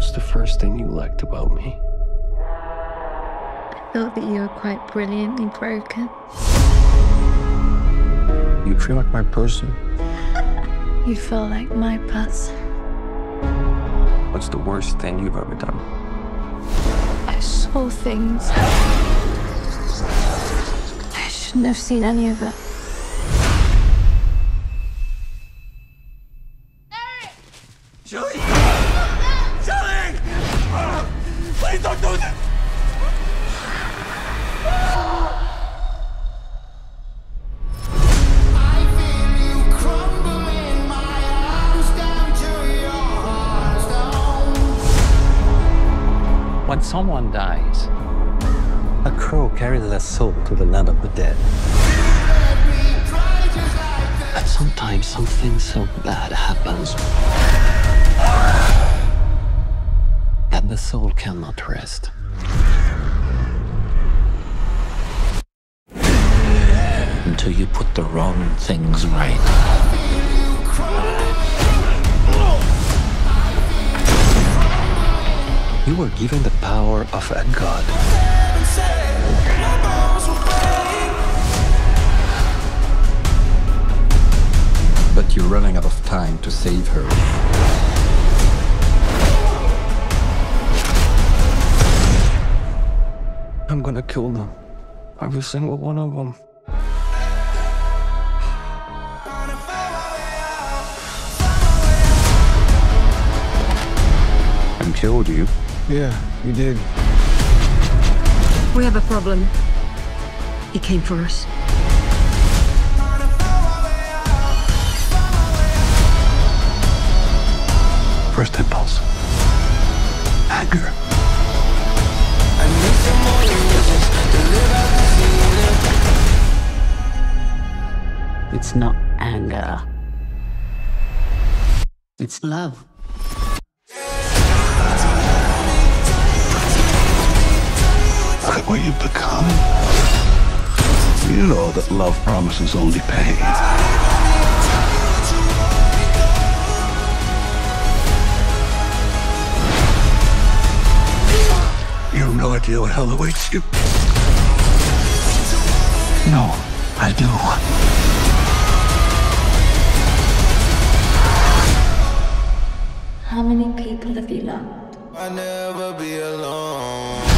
What's the first thing you liked about me? I thought that you were quite brilliantly broken. You feel like my person? You feel like my person. What's the worst thing you've ever done? I saw things. I shouldn't have seen any of it. Shelley! Shelley! Please don't do this! When someone dies, a crow carries their soul to the land of the dead. and sometimes something so bad happens that the soul cannot rest. Until you put the wrong things right. You were given the power of a god. But you're running out of time to save her. I'm gonna kill them. Every single one of them. And killed you. Yeah, you did. We have a problem. He came for us. First impulse. Anger. It's not anger. It's love. Look at what you've become. You know that love promises only pain. You have no idea what hell awaits you. No, I do. How many people have you loved? I'll never be alone.